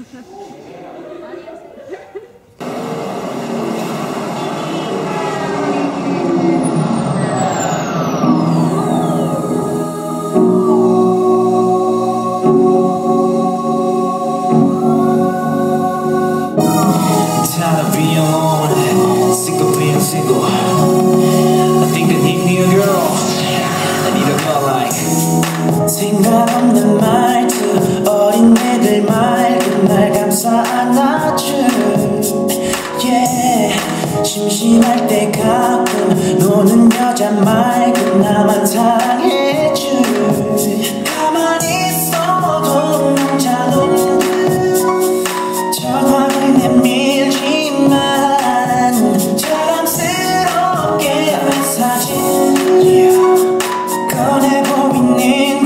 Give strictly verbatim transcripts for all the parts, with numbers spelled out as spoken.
생각 없는 말투 어린애들 맑은 날 감싸 안아줘 yeah. 심심할 때 가끔 노는 여자 맑은 나만 사랑해줘 가만히 있어도 남자 놈들 전화를 내밀지만 자랑스럽게 사진 꺼내고 있는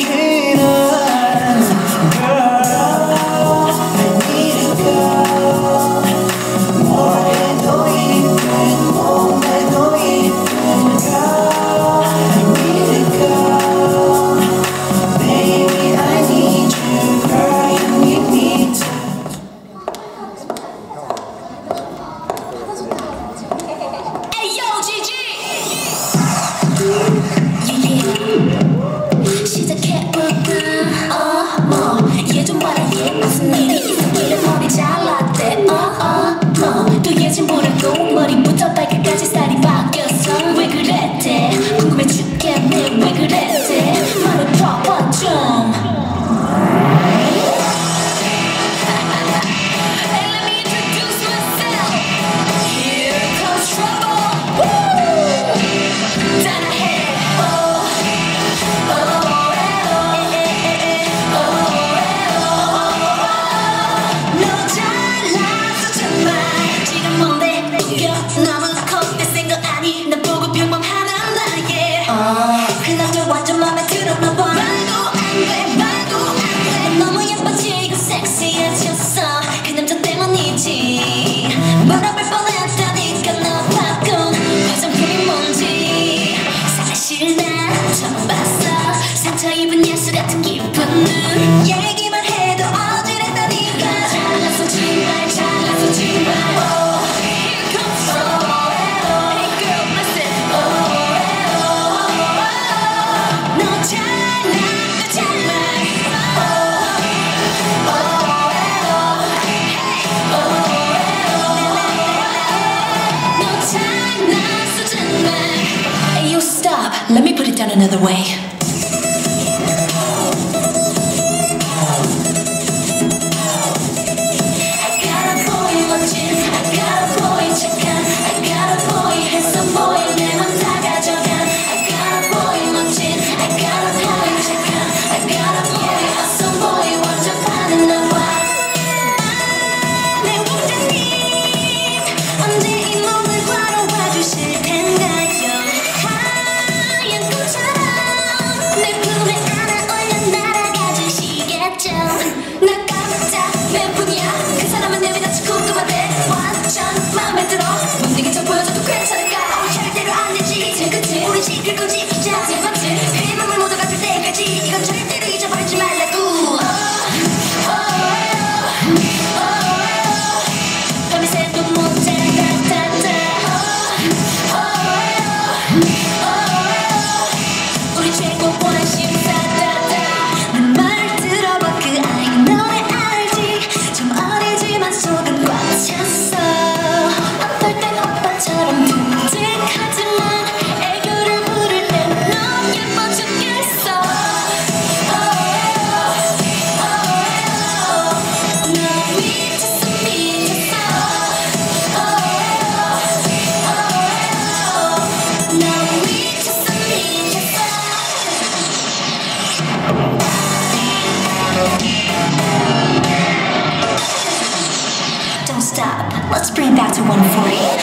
머리부터 발끝까지 살이 바뀌었어 왜 그랬대 궁금해 죽겠네 왜 그랬대 말해봐봐 좀 Hey, let me introduce myself Here comes trouble Woo! 따라해 Oh, oh, oh, oh, oh, 너 잘났어 정말 지금 뭔데 너무 컸대 생각 아니 난 보고 평범하단 나에게 그 남자 완전 맘에 들었나봐 말도 안돼 말도 안돼 너무 예뻐 지금 섹시해졌어 그 남자 때문이지 물어볼 뻔했다니까 너 바꾼 화장품이 뭔지 사실 난 처음 봤어 상처 입은 예술 같은 기분은 얘기만 해도 어지럽다니까 잘났어 정말 잘났어 정말 Let me put it down another way. Don't stop. Let's bring it back to one forty.